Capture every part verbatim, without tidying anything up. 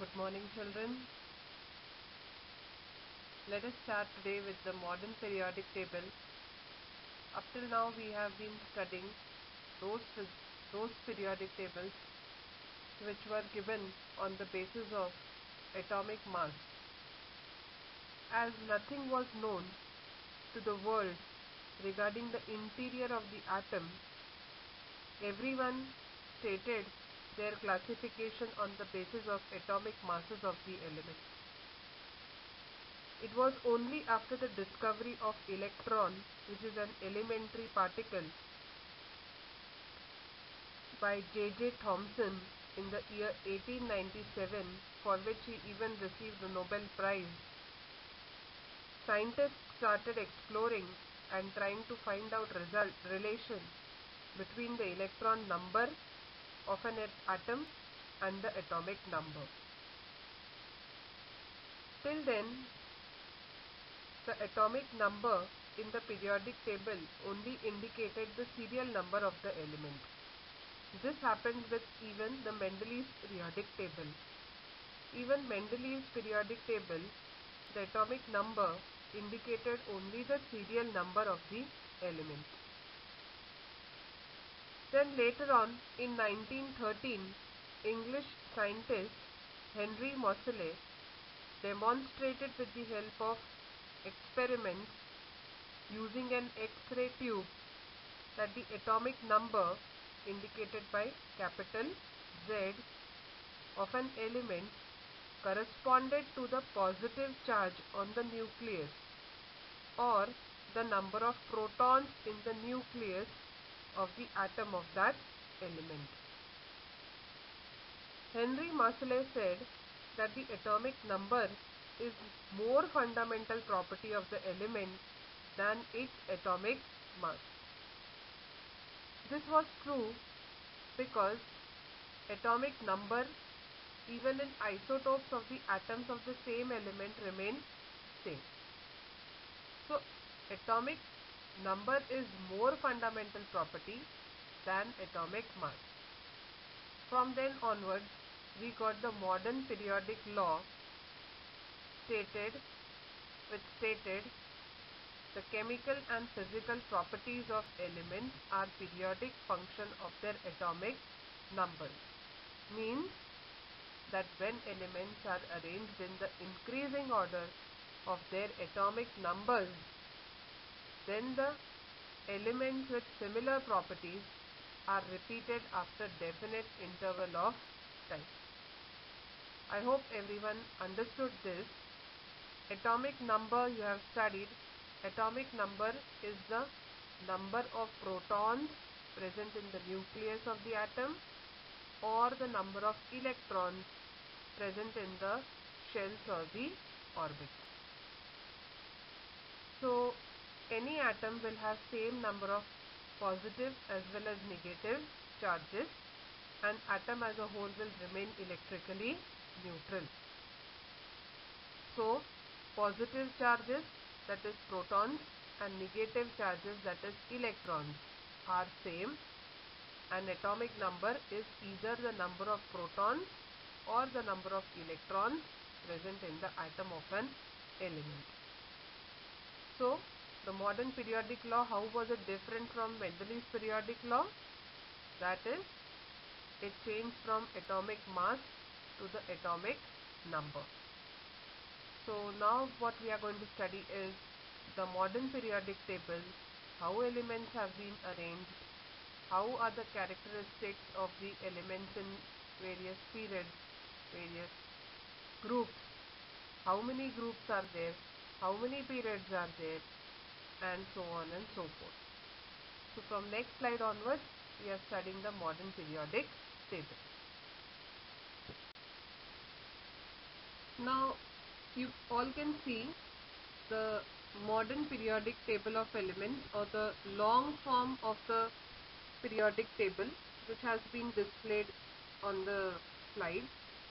Good morning, children. Let us start today with the modern periodic table. Up till now we have been studying those, those periodic tables which were given on the basis of atomic mass. As nothing was known to the world regarding the interior of the atom, everyone stated their classification on the basis of atomic masses of the elements. It was only after the discovery of electron, which is an elementary particle, by J J Thomson in the year eighteen ninety-seven, for which he even received the Nobel Prize, scientists started exploring and trying to find out result relation between the electron number of an atom and the atomic number. Till then, the atomic number in the periodic table only indicated the serial number of the element. This happened with even the Mendeleev's periodic table. Even Mendeleev's periodic table, the atomic number indicated only the serial number of the element. Then later on, in nineteen thirteen, English scientist Henry Moseley demonstrated with the help of experiments using an X-ray tube that the atomic number indicated by capital Z of an element corresponded to the positive charge on the nucleus or the number of protons in the nucleus of the atom of that element. Henry Moseley said that the atomic number is more fundamental property of the element than its atomic mass. This was true because atomic number even in isotopes of the atoms of the same element remain same. So atomic number is more fundamental property than atomic mass. From then onwards, we got the modern periodic law stated, which stated the chemical and physical properties of elements are periodic function of their atomic numbers. Means that when elements are arranged in the increasing order of their atomic numbers, then the elements with similar properties are repeated after definite interval of time. I hope everyone understood this. Atomic number you have studied. Atomic number is the number of protons present in the nucleus of the atom or the number of electrons present in the shells or the orbits. So any atom will have same number of positive as well as negative charges, and atom as a whole will remain electrically neutral. So positive charges, that is protons, and negative charges, that is electrons, are same, and atomic number is either the number of protons or the number of electrons present in the atom of an element. So the modern periodic law, how was it different from Mendeleev's periodic law? That is, it changed from atomic mass to the atomic number. So now what we are going to study is the modern periodic table, how elements have been arranged, how are the characteristics of the elements in various periods, various groups, how many groups are there, how many periods are there, and so on and so forth. So from next slide onwards, we are studying the modern periodic table. Now you all can see the modern periodic table of elements, or the long form of the periodic table, which has been displayed on the slide.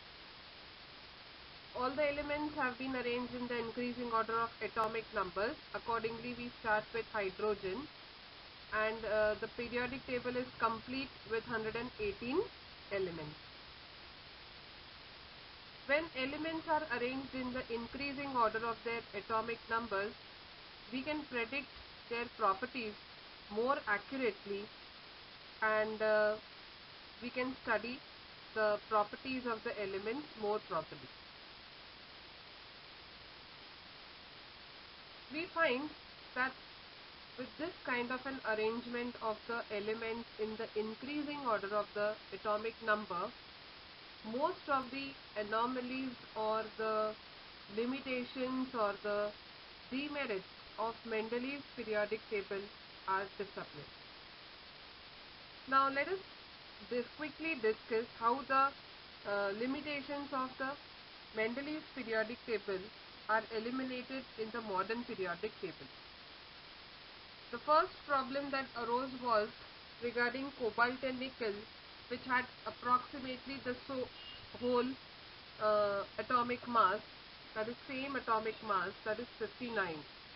All the elements have been arranged in the increasing order of atomic numbers. Accordingly, we start with hydrogen, and uh, the periodic table is complete with one hundred eighteen elements. When elements are arranged in the increasing order of their atomic numbers, we can predict their properties more accurately, and uh, we can study the properties of the elements more properly. We find that with this kind of an arrangement of the elements in the increasing order of the atomic number, most of the anomalies or the limitations or the demerits of Mendeleev's periodic table are disappeared. Now let us dis quickly discuss how the uh, limitations of the Mendeleev's periodic table are eliminated in the modern periodic table. The first problem that arose was regarding cobalt and nickel, which had approximately the so whole uh, atomic mass, that is same atomic mass, that is fifty-nine.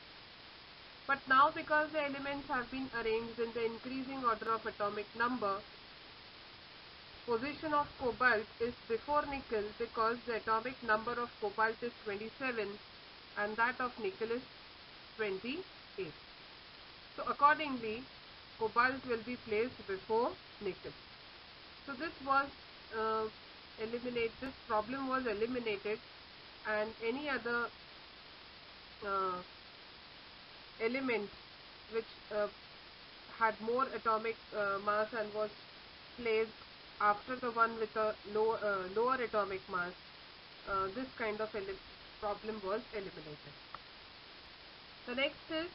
But now, because the elements have been arranged in the increasing order of atomic number, position of cobalt is before nickel because the atomic number of cobalt is twenty-seven and that of nickel is twenty-eight. So accordingly, cobalt will be placed before nickel. So this was uh, eliminate. This problem was eliminated, and any other uh, element which uh, had more atomic uh, mass and was placed after the one with a low, uh, lower atomic mass, uh, this kind of problem was eliminated. The next is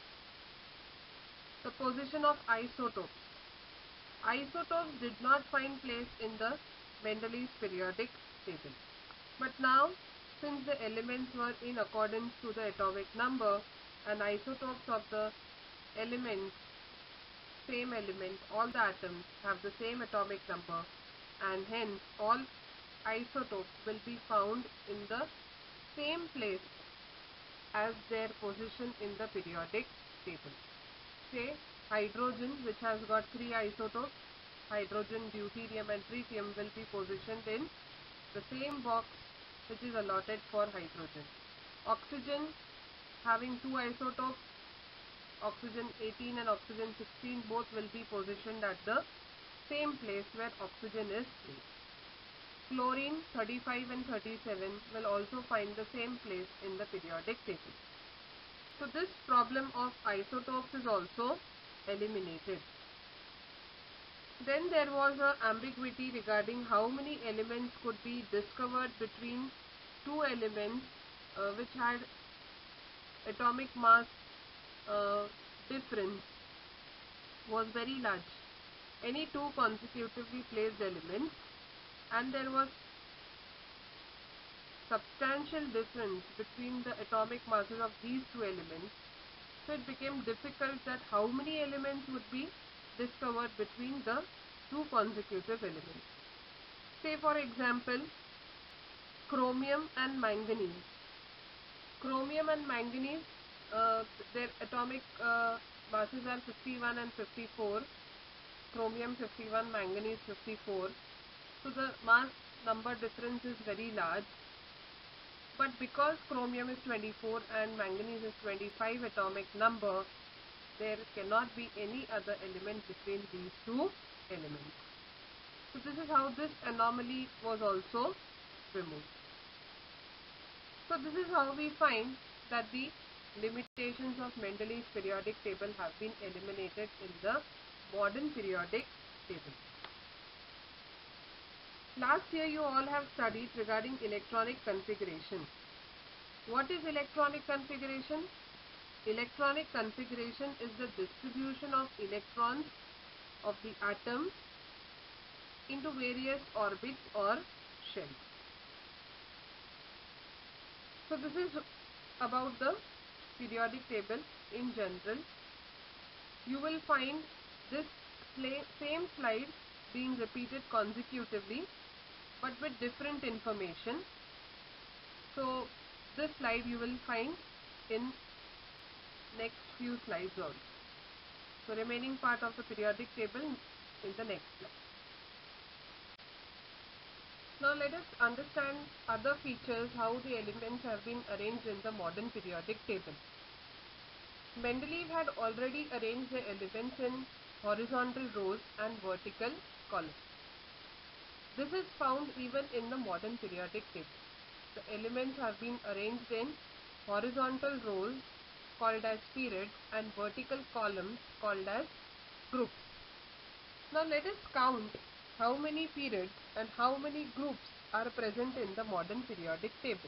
the position of isotopes. Isotopes did not find place in the Mendeleev's periodic table. But now, since the elements were in accordance to the atomic number, and isotopes of the elements, same element, all the atoms have the same atomic number, and hence all isotopes will be found in the same place as their position in the periodic table. Say hydrogen, which has got three isotopes, hydrogen, deuterium and tritium, will be positioned in the same box which is allotted for hydrogen. Oxygen, having two isotopes, oxygen eighteen and oxygen sixteen, both will be positioned at the same place where oxygen is placed. Chlorine thirty-five and thirty-seven will also find the same place in the periodic table. So this problem of isotopes is also eliminated. Then there was an ambiguity regarding how many elements could be discovered between two elements uh, which had atomic mass uh, difference was very large. Any two consecutively placed elements, and there was substantial difference between the atomic masses of these two elements, so it became difficult that how many elements would be discovered between the two consecutive elements. Say for example, chromium and manganese. Chromium and manganese, uh, their atomic uh, masses are fifty-one and fifty-four. Chromium fifty-one, manganese fifty-four. So the mass number difference is very large. But because chromium is twenty-four and manganese is twenty-five atomic number, there cannot be any other element between these two elements. So this is how this anomaly was also removed. So this is how we find that the limitations of Mendeleev's periodic table have been eliminated in the modern periodic table. Last year you all have studied regarding electronic configuration. What is electronic configuration? Electronic configuration is the distribution of electrons of the atom into various orbits or shells. So this is about the periodic table in general. You will find this same slide being repeated consecutively but with different information. So this slide you will find in next few slides also. So remaining part of the periodic table in the next slide. Now let us understand other features how the elements have been arranged in the modern periodic table. Mendeleev had already arranged the elements in horizontal rows and vertical columns. This is found even in the modern periodic table. The elements have been arranged in horizontal rows called as periods and vertical columns called as groups. Now let us count how many periods and how many groups are present in the modern periodic table.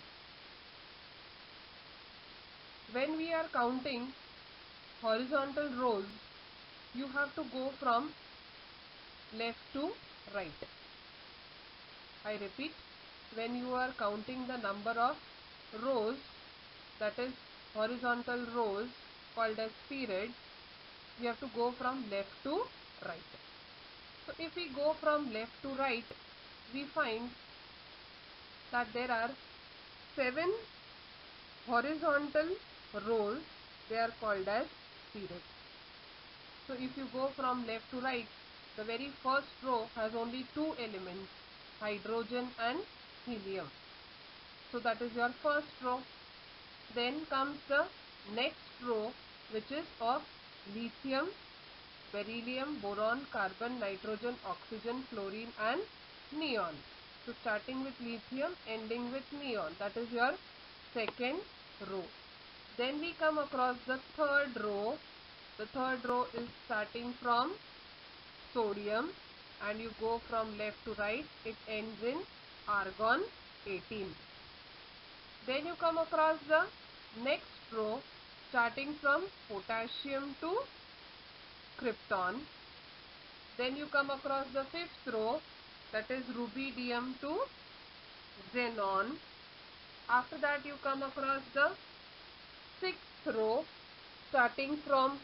When we are counting horizontal rows, you have to go from left to right. I repeat, when you are counting the number of rows, that is horizontal rows called as periods, you have to go from left to right. So if we go from left to right, we find that there are seven horizontal rows. They are called as periods. So if you go from left to right, the very first row has only two elements, hydrogen and helium. So that is your first row. Then comes the next row, which is of lithium, beryllium, boron, carbon, nitrogen, oxygen, fluorine and neon. So starting with lithium, ending with neon. That is your second row. Then we come across the third row. The third row is starting from sodium and you go from left to right. It ends in argon eighteen. Then you come across the next row starting from potassium to krypton. Then you come across the fifth row, that is rubidium to xenon. After that you come across the sixth row starting from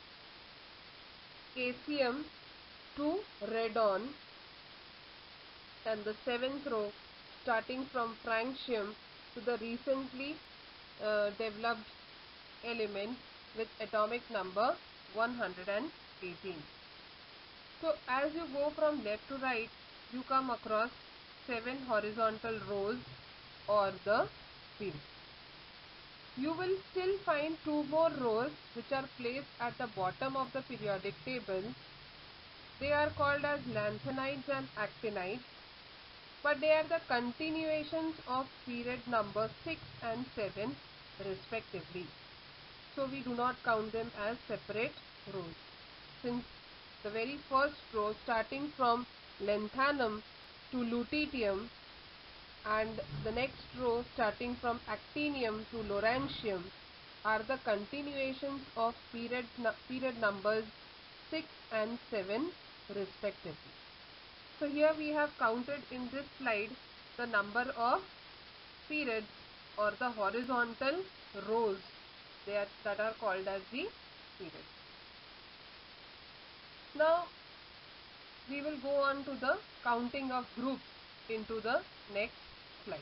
caesium to radon, and the seventh row starting from francium to the recently uh, developed element with atomic number one hundred eighteen. So as you go from left to right, you come across seven horizontal rows or the periods. You will still find two more rows which are placed at the bottom of the periodic table. They are called as lanthanides and actinides, but they are the continuations of period number six and seven respectively. So we do not count them as separate rows. Since the very first row starting from lanthanum to lutetium and the next row starting from actinium to lawrencium are the continuations of period, period numbers six and seven respectively. So here we have counted in this slide the number of periods or the horizontal rows they are, that are called as the periods. Now we will go on to the counting of groups into the next slide.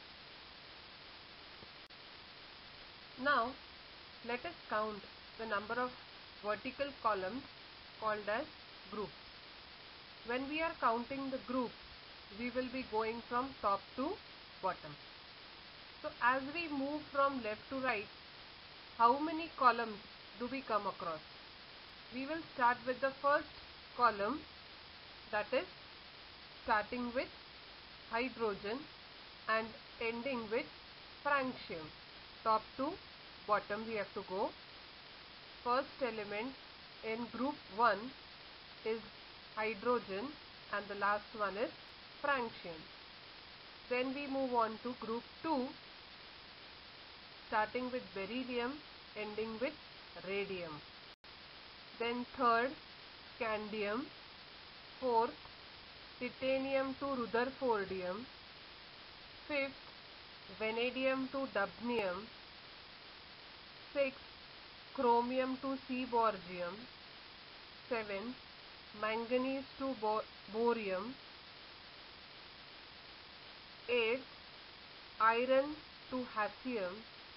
Now let us count the number of vertical columns called as groups. When we are counting the groups, we will be going from top to bottom. So as we move from left to right, how many columns do we come across? We will start with the first column, that is starting with hydrogen and ending with francium. Top to bottom we have to go. First element in group one is hydrogen and the last one is francium. Then we move on to group two, starting with beryllium, ending with radium. Then third, scandium. Fourth, titanium to rutherfordium. Fifth, vanadium to dubnium. Sixth, chromium to seaborgium. Seventh, manganese to bo borium. Eighth, iron to hassium.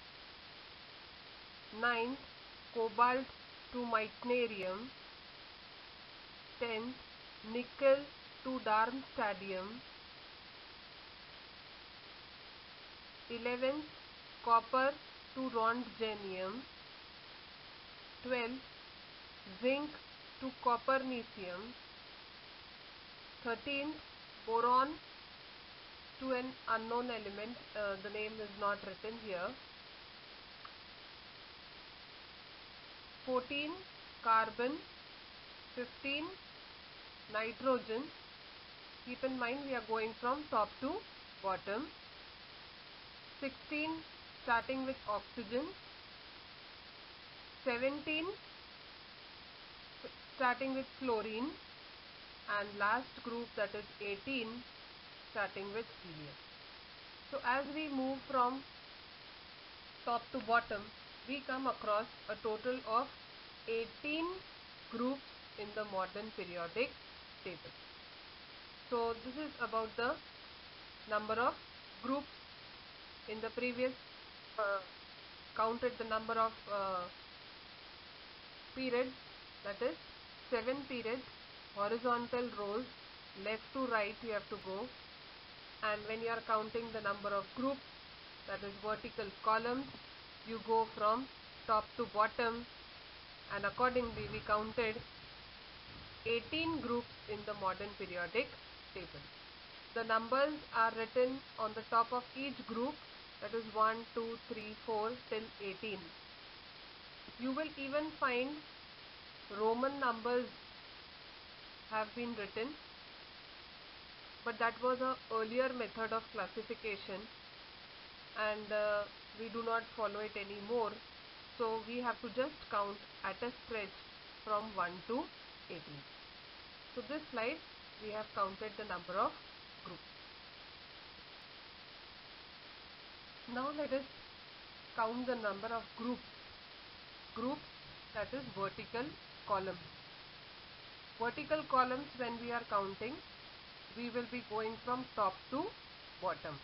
Ninth, cobalt to meitnerium. Tenth, nickel to darmstadtium. eleventh, copper to rhodium. twelfth, zinc to copernicium. thirteenth, boron to an unknown element, uh, the name is not written here. fourteen, carbon. fifteen, nitrogen. Keep in mind we are going from top to bottom. sixteen, starting with oxygen. seventeen, starting with chlorine. And last group, that is eighteen, starting with helium. So as we move from top to bottom, we come across a total of eighteen groups in the modern periodic table. So this is about the number of groups. In the previous uh, counted the number of uh, periods, that is seven periods, horizontal rows, left to right you have to go, and when you are counting the number of groups, that is vertical columns, you go from top to bottom, and accordingly we counted eighteen groups in the modern periodic table. The numbers are written on the top of each group, that is one, two, three, four till eighteen. You will even find Roman numbers have been written, but that was a earlier method of classification, and uh, we do not follow it anymore. So we have to just count at a stretch from one to eighteen. So this slide we have counted the number of groups. Now let us count the number of groups. Groups, that is vertical columns. Vertical columns, when we are counting, we will be going from top to bottom.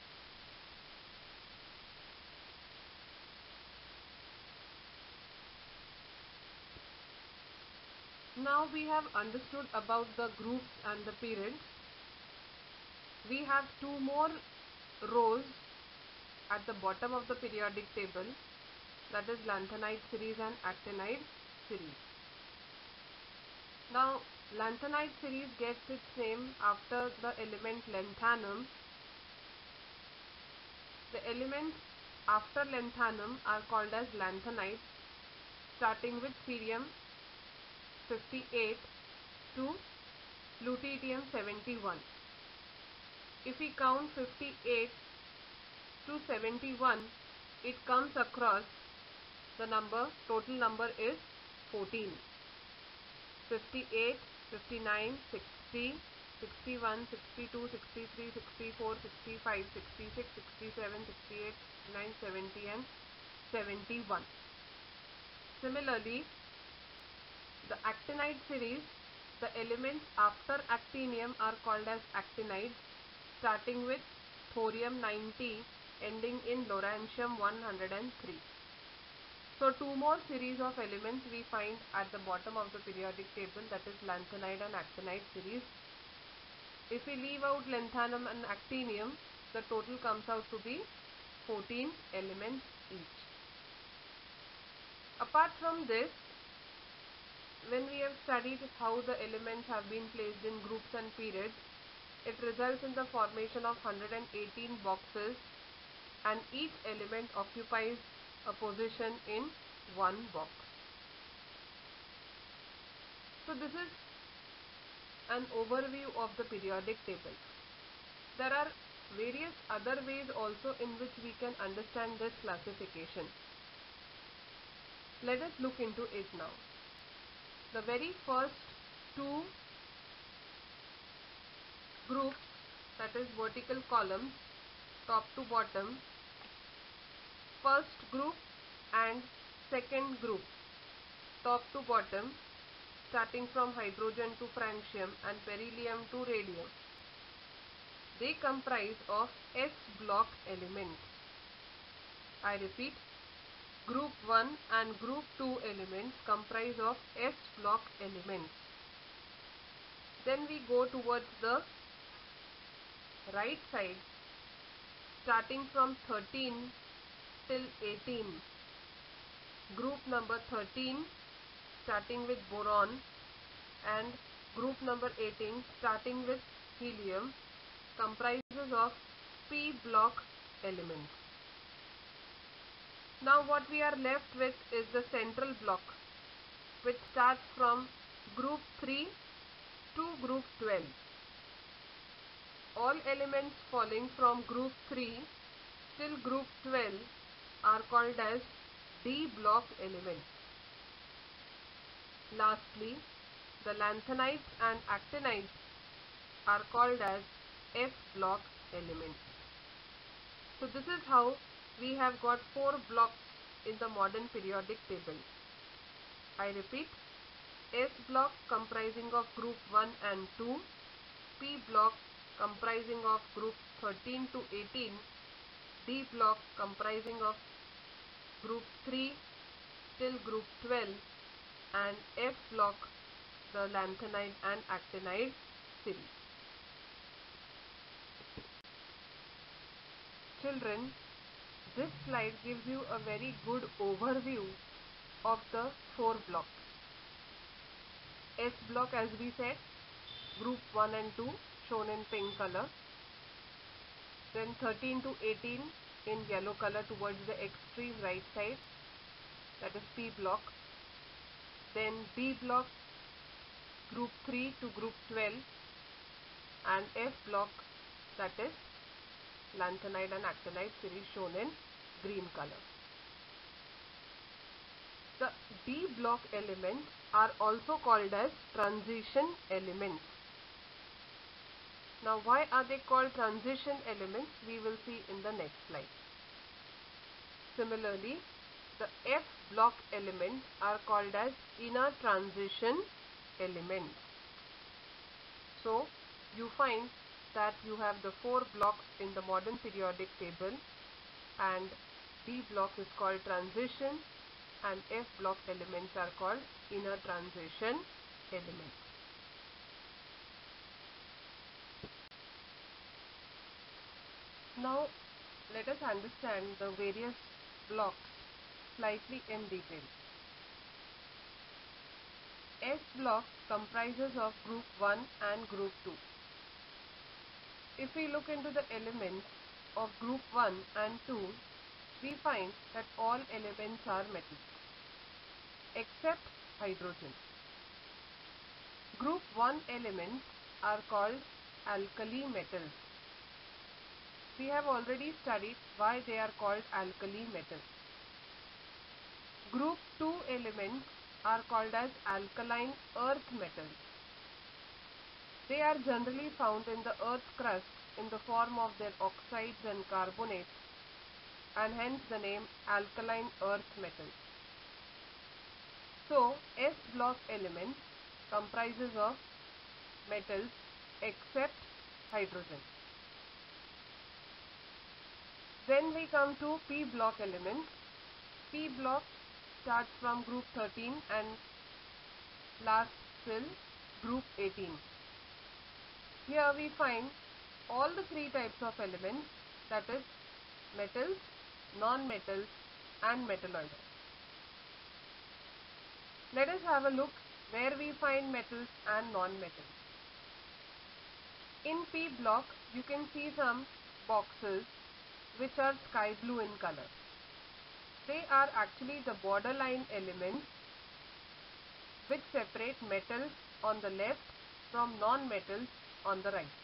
Now we have understood about the groups and the periods. We have two more rows at the bottom of the periodic table, that is lanthanide series and actinide series. Now lanthanide series gets its name after the element lanthanum. The elements after lanthanum are called as lanthanides, starting with cerium fifty-eight to lutetium seventy-one. If we count fifty-eight to seventy-one, it comes across the number, total number is fourteen. fifty-eight, fifty-nine, sixty, sixty-one, sixty-two, sixty-three, sixty-four, sixty-five, sixty-six, sixty-seven, sixty-eight, sixty-nine, seventy and seventy-one. Similarly, the actinide series, the elements after actinium are called as actinides, starting with thorium ninety, ending in lawrencium one hundred three. So two more series of elements we find at the bottom of the periodic table, that is lanthanide and actinide series. If we leave out lanthanum and actinium, the total comes out to be fourteen elements each. Apart from this, when we have studied how the elements have been placed in groups and periods, it results in the formation of one hundred eighteen boxes, and each element occupies a position in one box. So this is an overview of the periodic table. There are various other ways also in which we can understand this classification. Let us look into it now. The very first two groups, that is vertical columns, top to bottom, first group and second group, top to bottom, starting from hydrogen to francium and beryllium to radium, they comprise of S block elements. I repeat, group one and group two elements comprise of S block elements. Then we go towards the right side. starting from thirteen till eighteen. Group number thirteen starting with boron and group number eighteen starting with helium comprises of p block elements. Now what we are left with is the central block, which starts from group three to group twelve. All elements falling from group three till group twelve are called as D block elements. Lastly, the lanthanides and actinides are called as F block elements. So this is how we have got four blocks in the modern periodic table. I repeat, S block comprising of group one and two, P block comprising of group thirteen to eighteen, D block comprising of group three till group twelve, and F block the lanthanide and actinide series. Children, this slide gives you a very good overview of the four blocks. S block, as we said, group one and two shown in pink color, then thirteen to eighteen in yellow color towards the extreme right side, that is P block, then D block group three to group twelve, and F block, that is lanthanide and actinide series shown in green color. The D block elements are also called as transition elements. Now why are they called transition elements? We will see in the next slide. Similarly, the F block elements are called as inner transition elements. So you find that you have the four blocks in the modern periodic table, and D block is called transition and F block elements are called inner transition elements. Now let us understand the various blocks slightly in detail. S block comprises of group one and group two. If we look into the elements of group one and two, we find that all elements are metals except hydrogen. Group one elements are called alkali metals. We have already studied why they are called alkali metals. Group two elements are called as alkaline earth metals. They are generally found in the earth crust in the form of their oxides and carbonates, and hence the name alkaline earth metals. So S block elements comprises of metals except hydrogen. Then we come to P block elements. P block starts from group thirteen and lasts till group eighteen. Here we find all the three types of elements, that is metals, non-metals and metalloids. Let us have a look where we find metals and non-metals. In P block you can see some boxes which are sky blue in color. They are actually the borderline elements which separate metals on the left from non-metals on the right.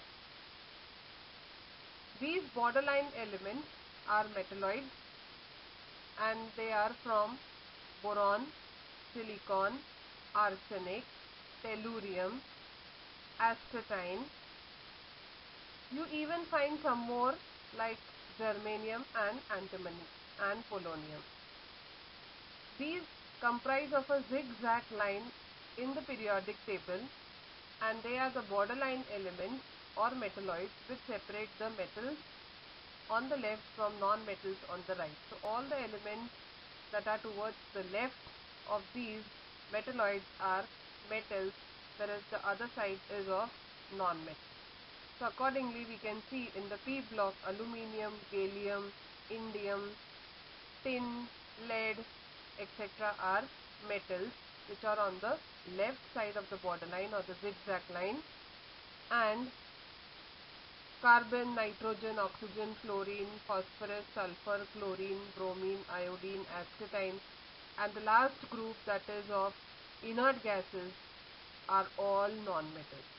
These borderline elements are metalloids, and they are from boron, silicon, arsenic, tellurium, astatine. You even find some more like germanium and antimony and polonium. These comprise of a zigzag line in the periodic table, and they are the borderline elements or metalloids which separate the metals on the left from non-metals on the right. So all the elements that are towards the left of these metalloids are metals, whereas the other side is of non-metals. So accordingly, we can see in the P block, aluminium, gallium, indium, tin, lead, et cetera are metals which are on the left side of the borderline or the zigzag line, and carbon, nitrogen, oxygen, fluorine, phosphorus, sulfur, chlorine, bromine, iodine, acetine, and the last group, that is of inert gases, are all non-metals.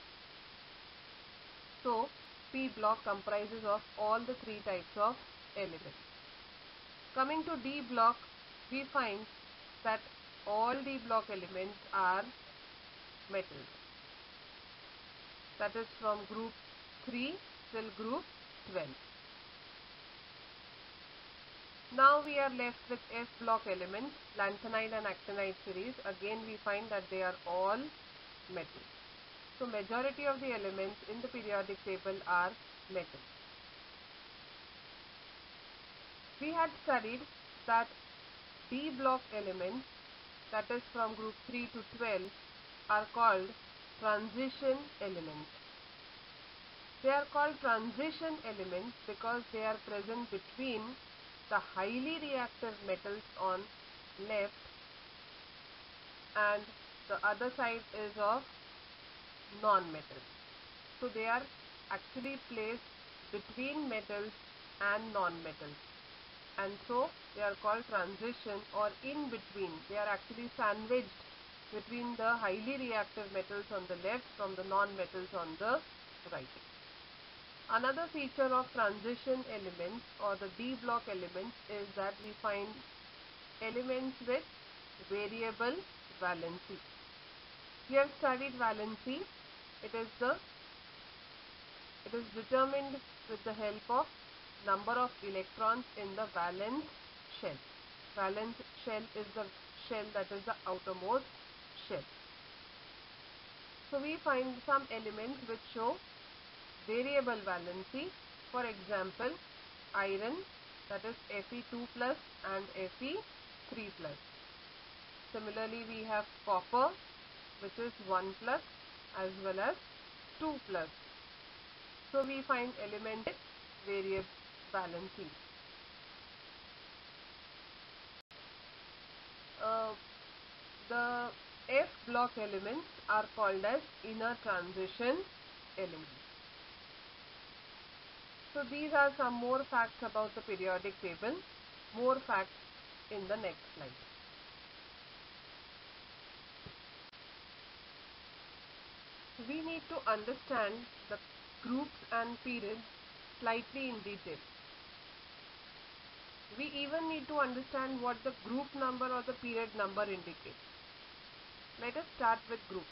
So P block comprises of all the three types of elements. Coming to D block, we find that all D block elements are metals. That is from group three till group twelve. Now we are left with F block elements, lanthanide and actinide series. Again we find that they are all metals. So majority of the elements in the periodic table are metals. We had studied that D block elements, that is from group three to twelve, are called transition elements. They are called transition elements because they are present between the highly reactive metals on left and the other side is of non-metals. So they are actually placed between metals and non-metals, and so they are called transition or in between. They are actually sandwiched between the highly reactive metals on the left from the non-metals on the right. Another feature of transition elements or the D block elements is that we find elements with variable valency. We have studied valency. It is the it is determined with the help of number of electrons in the valence shell. Valence shell is the shell that is the outermost shell. So we find some elements which show variable valency. For example, iron, that is Fe two plus and Fe three plus. Similarly, we have copper, which is one plus as well as two plus. So we find element with variable valency. Uh, the F block elements are called as inner transition elements. So these are some more facts about the periodic table. More facts in the next slide. We need to understand the groups and periods slightly in detail. We even need to understand what the group number or the period number indicates. Let us start with groups.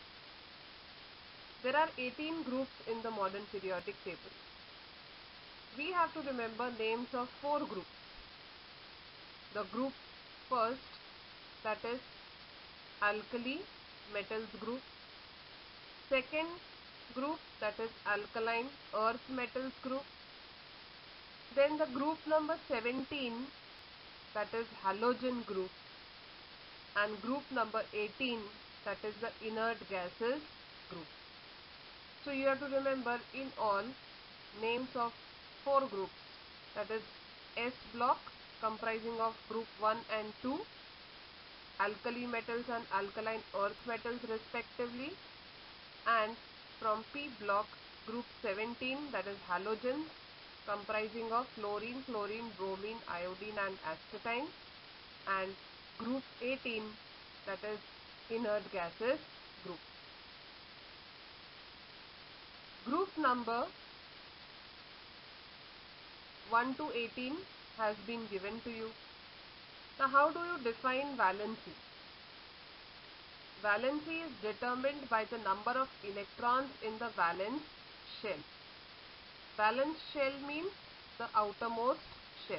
There are eighteen groups in the modern periodic table. We have to remember names of four groups. The group first, that is alkali metals group. Second group, that is alkaline earth metals group. Then the group number seventeen, that is halogen group, and group number eighteen, that is the inert gases group. So you have to remember in all names of four groups, that is S block comprising of group one and two, alkali metals and alkaline earth metals respectively, and from P block group seventeen, that is halogens comprising of fluorine, chlorine, bromine, iodine and acetine, and group eighteen, that is inert gases group. Group number one to eighteen has been given to you. Now how do you define valency? Valency is determined by the number of electrons in the valence shell. Valence shell means the outermost shell.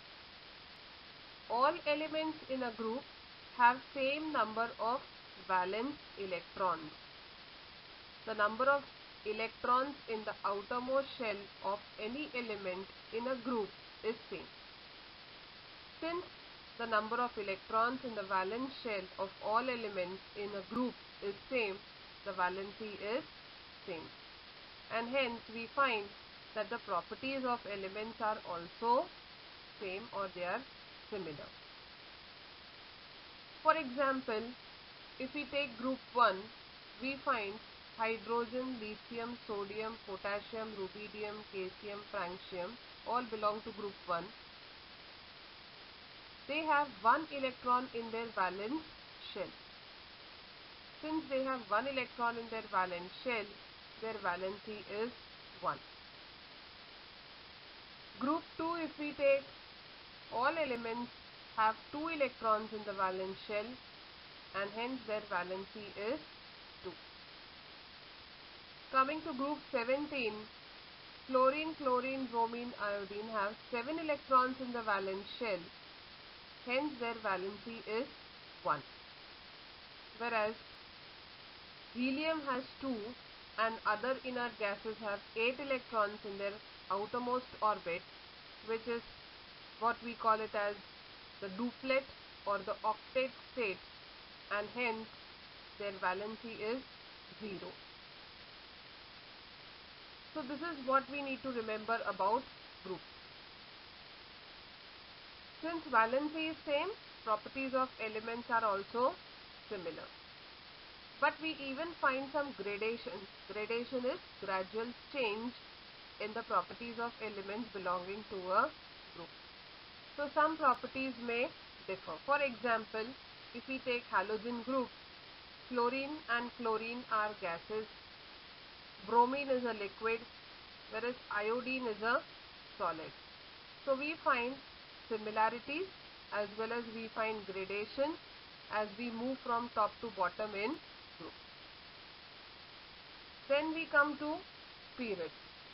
All elements in a group have same number of valence electrons. The number of electrons in the outermost shell of any element in a group is same. Since the number of electrons in the valence shell of all elements in a group is same, the valency is same. and hence we find that the properties of elements are also same or they are similar. For example, if we take group one, we find hydrogen, lithium, sodium, potassium, rubidium, caesium, francium all belong to group one. They have one electron in their valence shell. Since they have one electron in their valence shell, their valency is one. Group two, if we take, all elements have two electrons in the valence shell and hence their valency is two. Coming to group seventeen, fluorine, chlorine, bromine, iodine have seven electrons in the valence shell, hence their valency is one. Whereas helium has two and other inert gases have eight electrons in their outermost orbit, which is what we call it as the duplet or the octet state, and hence their valency is zero. So this is what we need to remember about groups. Since valency is same, properties of elements are also similar. But we even find some gradation. Gradation is gradual change in the properties of elements belonging to a group. So some properties may differ. For example, if we take halogen group, fluorine and chlorine are gases, bromine is a liquid, whereas iodine is a solid. So we find similarities as well as we find gradation as we move from top to bottom in group. Then we come to period.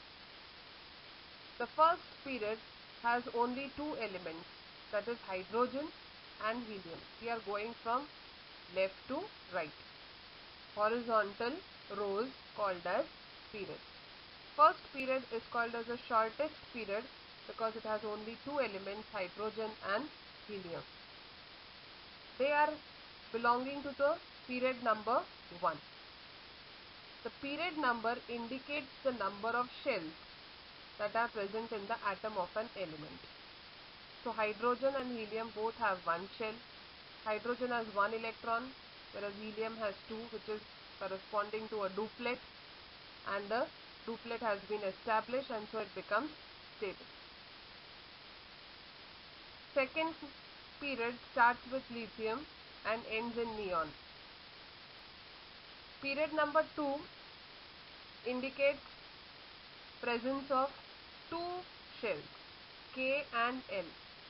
The first period has only two elements, that is hydrogen and helium. We are going from left to right. Horizontal rows called as periods. First period is called as the shortest period because it has only two elements, hydrogen and helium. They are belonging to the period number one. The period number indicates the number of shells that are present in the atom of an element. So hydrogen and helium both have one shell. Hydrogen has one electron, whereas helium has two, which is corresponding to a duplet, and the duplet has been established and so it becomes stable. Second period starts with lithium and ends in neon. Period number two indicates presence of two shells, K and L.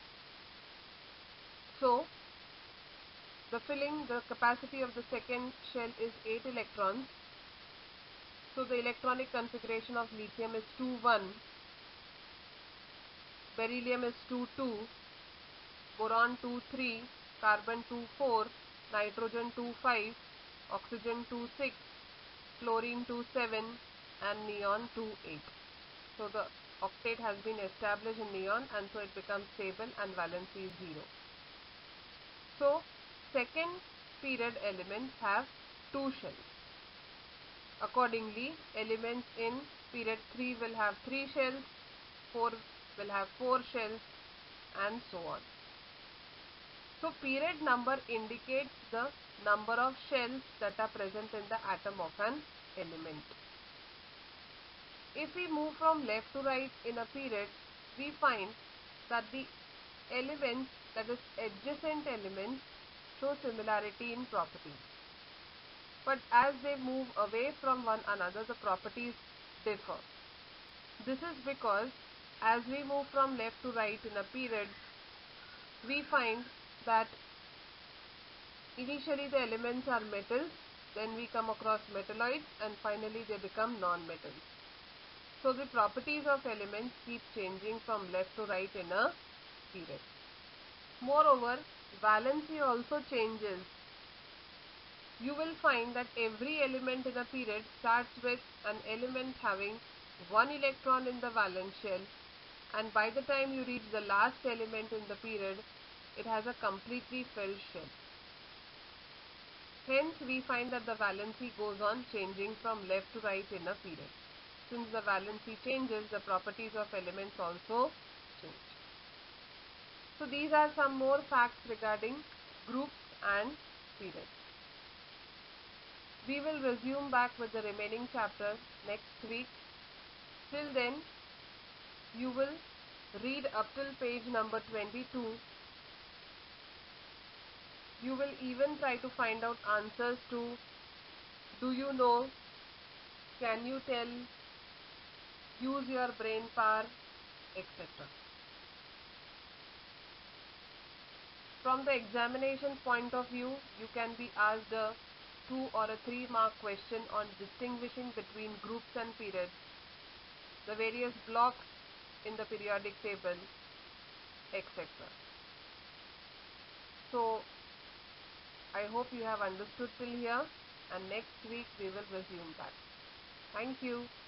So the filling, the capacity of the second shell is eight electrons. So the electronic configuration of lithium is two one, beryllium is two two, boron two three, carbon two four, nitrogen two five, oxygen two six, fluorine two seven and neon two eight. So the octet has been established in neon and so it becomes stable and valency is zero. So second period elements have two shells. Accordingly, elements in period three will have three shells, four will have four shells and so on. So period number indicates the number of shells that are present in the atom of an element. If we move from left to right in a period, we find that the elements, that is adjacent elements, show similarity in properties. But as they move away from one another, the properties differ. This is because as we move from left to right in a period, we find that initially the elements are metals, then we come across metalloids and finally they become non-metals. So the properties of elements keep changing from left to right in a period. Moreover, valency also changes. You will find that every element in a period starts with an element having one electron in the valence shell, and by the time you reach the last element in the period, it has a completely filled shell. Hence, we find that the valency goes on changing from left to right in a period. since the valency changes, the properties of elements also change. So these are some more facts regarding groups and periods. We will resume back with the remaining chapter next week. Till then, you will read up till page number twenty-two. You will even try to find out answers to do you know, can you tell, use your brain power, et cetera. From the examination point of view, you can be asked a two or a three mark question on distinguishing between groups and periods, the various blocks in the periodic table, et cetera. So, I hope you have understood till here, and next week we will resume that. Thank you.